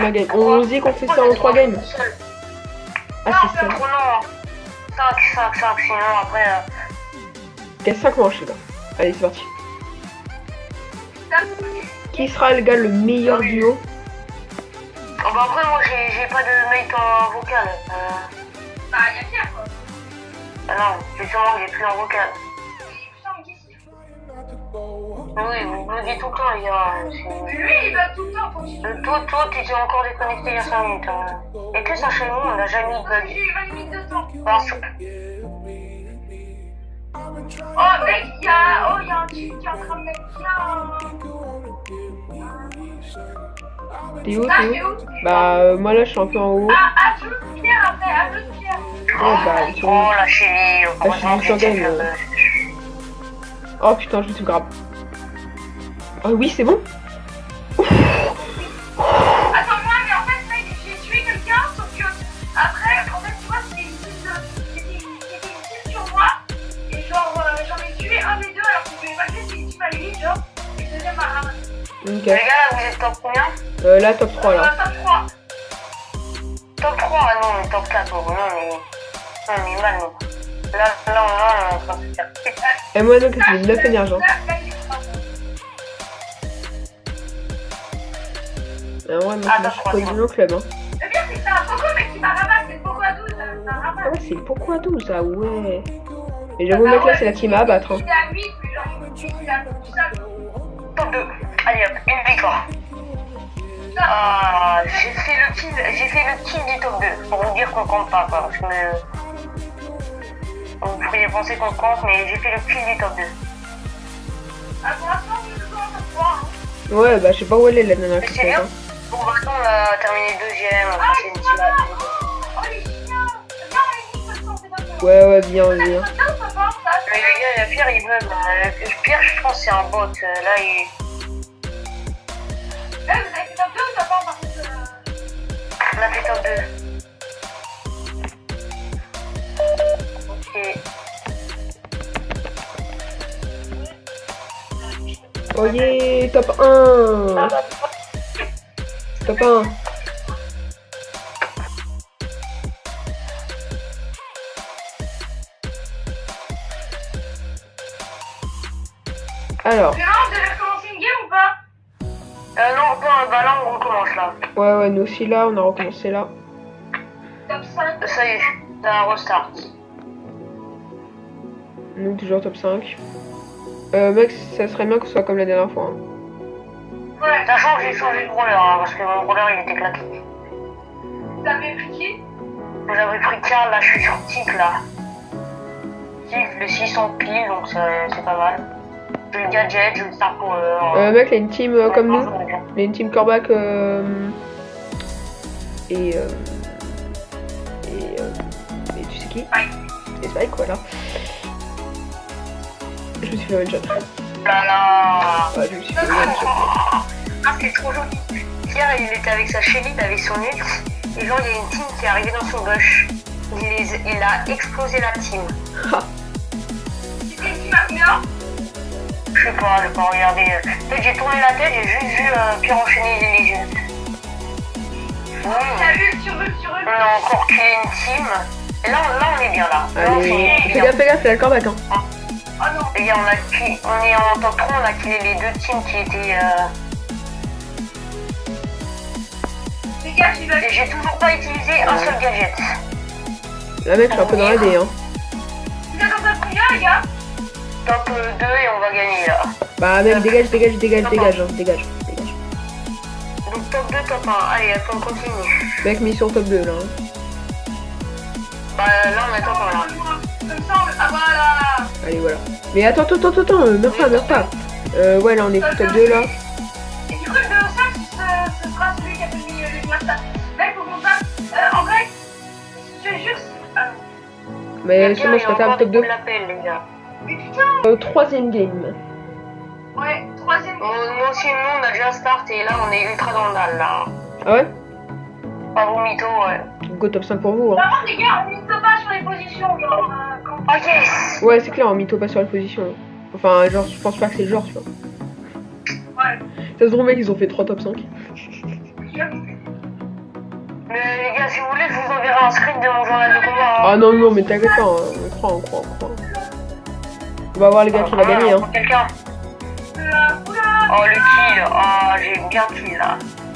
Combien de games? On se dit qu'on fait ça en 3 games. Ah, c'est ça. Non, 5, sinon après... Ok, 5 manches là. Allez, c'est parti. Qui sera le gars le meilleur duo? Oh, bah après, moi j'ai pas de mate en vocal. Bah, y'a Pierre quoi. Ah non, justement, j'ai plus en vocal. Putain, mais qu'est-ce qu'il fout? Oui, vous me dites tout le temps, les gars. Lui, il va tout le temps pour qu'il... Toi, tu t'es encore déconnecté il y a 5 minutes. Et que ça chez nous, on n'a jamais eu de bug. J'ai eu 20 minutes de temps. Parce que... Oh, mec, il y a un type qui est en train de mettre T'es où? Bah, moi là, je suis un peu en haut. Ah, ajoute Pierre après, ajoute Pierre. Oh, bah, ils sont... Oh, la chérie, je suis sur game. Oh putain, je me suis grave. Oh oui, c'est bon. Attends, moi, mais en fait, mec, j'ai tué quelqu'un, sauf que après, en fait, tu vois, c'était une team sur moi. Et genre, j'en ai tué un des deux, alors que je voulais pas que c'était une team à lui, genre. Et le deuxième a ramassé. Ok. Les gars, vous êtes top combien? Là, top 3 là. Top 3. Top 3, ah non, mais top 4, non, on est mal, non. Là, on est en train de se faire. Et moi, donc, c'est 9 énergie. Ouais, moi, je suis pas du club. Hein. Le pire, c'est que c'est un Poco, mais qui m'a ramassé. C'est le Poco à 12, ça ramasse. Ah ouais, c'est le pourquoi 12, ah ouais. Et j'avoue, mec, là, c'est la team à abattre. Hein. Il est à 8, mais genre, il a tout ça. Top 2. Allez hop, une victoire. Ah, j'ai fait le kill du top 2. Pour vous dire qu'on compte pas, quoi. Parce que... Vous pourriez penser qu'on compte, mais j'ai fait le kill du top 2. Ah, pour l'instant, je suis toujours en top 3. Hein. Ouais, bah, je sais pas où elle est la nana qui C'est fait. bien. Hein. Bon, maintenant, on a terminé deuxième. Ah, C'est une c'est team pas à mal. Oh, les chiens. Viens, on est dit, c'est pas ça. Ouais, bien, bien. Mais les gars, il y a Pierre, il veut. Pierre, je pense que c'est un bot. Là, il. Vous avez fait top 2 ou top 1 par contre On a fait top 2. Ok. Oh yeah, top 1. Top 1. Alors. C'est marrant, vous avez recommencé une game ou pas? Non, bah là, on recommence là. Ouais, nous aussi là, on a recommencé là. Top 5. Ça y est, t'as un restart. Nous, toujours top 5. Mec, ça serait bien que ce soit comme la dernière fois. Hein. Ouais. Sachant que j'ai changé de roller, hein, parce que mon roller il était claqué. Vous avez pris qui? J'avais pris Karl, là je suis sur Tic là. Tic, le 600 piles, donc c'est pas mal. J'ai le gadget, j'ai le Star Power. Mec, il y a une team comme nous. Il y a une team Corbac et tu sais qui? Et Spike, voilà. Je me suis fait one shot. Là là. Ouais, je me suis fait one shot. Ah, c'est trop joli. Hier, il était avec sa chérie, avec son ex. Et genre, il y a une team qui est arrivée dans son bush. Il a explosé la team. C'était une team à combien? Je sais pas, j'ai pas regardé. En fait, j'ai tourné la tête, j'ai juste vu Pierre enchaîner les yeux. T'as vu sur eux? On a encore créé une team. Et là, on est bien là. Allez, fais gaffe, c'est le Corbac. Hein. Oh non. Les gars, on est en top 3, on a killé les deux teams qui étaient. Les gars, j'y vais. Et j'ai toujours pas utilisé un seul gadget. Là, mec, je suis un peu dans la D. Hein. Vous êtes en top combien, les gars? Top 2 et on va gagner là. Bah, mec, dégage. Hein, dégage. Donc top 2, top 1. Allez, on continue. Mec, mission top 2 là. Hein. Bah là, on est top 1 là. Comme ça, ah voilà. Allez, voilà. Mais attends, meurs pas. Ouais, là, on est top 2 là. Et du coup, le 5, ce sera celui qui a fait le master. Là, il faut qu'on fasse. En vrai, je te jure. Mais sinon, je serais top 2. Les gars. Mais putain. Troisième game. Ouais, troisième. Moi aussi, nous, on a déjà start et là, on est ultra dans le dalle là. Ah ouais? Pas vos mythos, ouais. Go top 5 pour vous. Hein. Par contre, les gars, on mise pas sur les positions, genre. Oh yes! Ouais, c'est clair, on mytho pas sur la position. Hein. Enfin, genre, je pense pas que c'est le genre, tu vois. Ouais. Ça se trouve, mec, ils ont fait 3 top 5. Mais les gars, si vous voulez, je vous enverrai un screen de mon journal de combat. Hein. Ah non, non, mais t'inquiète pas, hein. On croit. On va voir les gars qui va gagner, hein. Quelqu'un. Oh, le kill. Oh, j'ai bien kill là.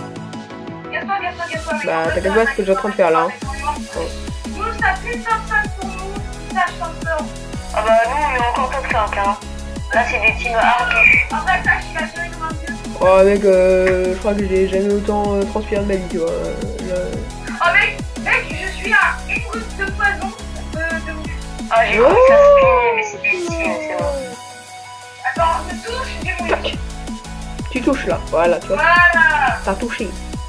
Bah, t'inquiète pas, c'est ce que j'ai en train de faire là. Hein. Nous, ça fait top 5 pour nous. Ça, je pense pas. Ah bah, nous, on est encore top 5. Hein. Là, c'est des teams ardus. Après, ça, il a tiré comme un dieu. Oh, mec, je crois que j'ai jamais autant transpiré de ma vie, tu vois. Oh, mec, je suis à une goutte de poison de ouf. Ah, j'ai cru que ça spinait, mais c'est des teams, c'est bon. Attends, je touche, j'ai mon Tac. Tu touches là, voilà, tu vois. Voilà. T'as touché.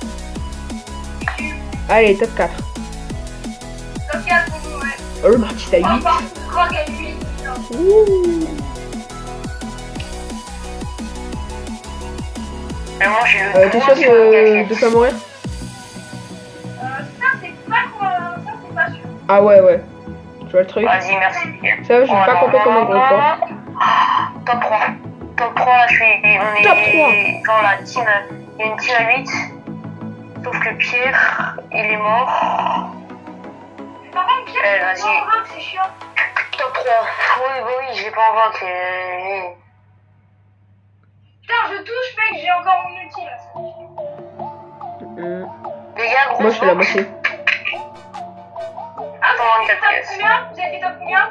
Allez, top 4. Top 4 pour nous, ouais. Oh, le Martis à 8. Encore Krog à 8. Ouh. Et moi, j'ai le T'es sûr de pas mourir? Ça, c'est pas sûr. Ah ouais. Tu vois le truc? Vas-y, merci. Ça, je vais pas compter comme un gros porc. Top 3. Top 3, là, on est Top 3. dans la team. Il y a une team à 8. Sauf que Pierre, il est mort. Par contre, Pierre, Vas-y. c'est chiant. Top 3. Oui, je vais pas en vaincre. Putain, je touche, mec, j'ai encore mon ulti là. Les gars, gros. Moi, je fais la moitié. Ah, vous avez fait top combien? Vous avez fait top combien?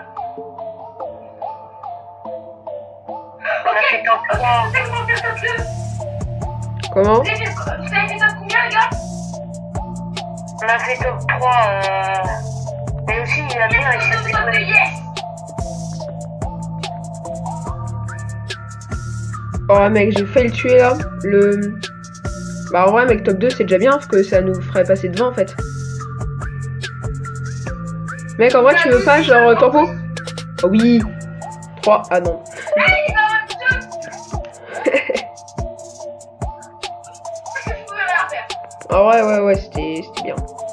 On a fait top 3. Je sais comment faire top 2. Comment? Vous avez fait top combien, les gars? On a fait top 3. Mais aussi, il a bien réussi à se Top 2, yes. Oh mec, j'ai failli le tuer là. Bah en vrai mec, top 2 c'est déjà bien parce que ça nous ferait passer devant en fait. Mec, en vrai tu veux pas genre tempo? Oh oui. 3, ah non. En vrai ouais, c'était bien.